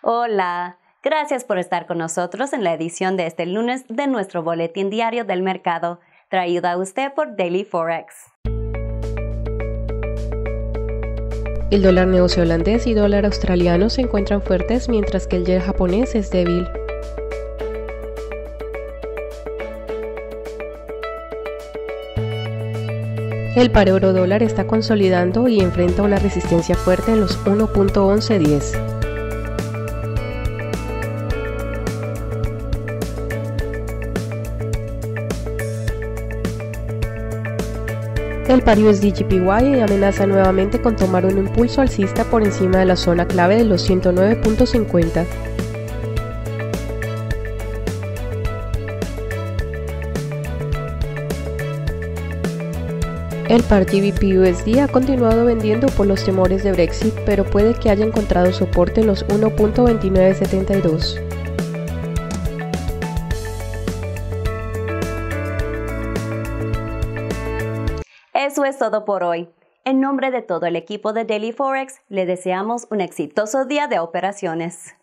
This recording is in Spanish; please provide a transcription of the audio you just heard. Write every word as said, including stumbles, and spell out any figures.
Hola, gracias por estar con nosotros en la edición de este lunes de nuestro boletín diario del mercado, traído a usted por Daily Forex. El dólar neozelandés y dólar australiano se encuentran fuertes mientras que el yen japonés es débil. El par euro-dólar está consolidando y enfrenta una resistencia fuerte en los uno punto once diez. El par U S D J P Y amenaza nuevamente con tomar un impulso alcista por encima de la zona clave de los ciento nueve punto cincuenta. El par G B P U S D ha continuado vendiendo por los temores de Brexit, pero puede que haya encontrado soporte en los uno punto veintinueve setenta y dos. Eso es todo por hoy. En nombre de todo el equipo de Daily Forex, le deseamos un exitoso día de operaciones.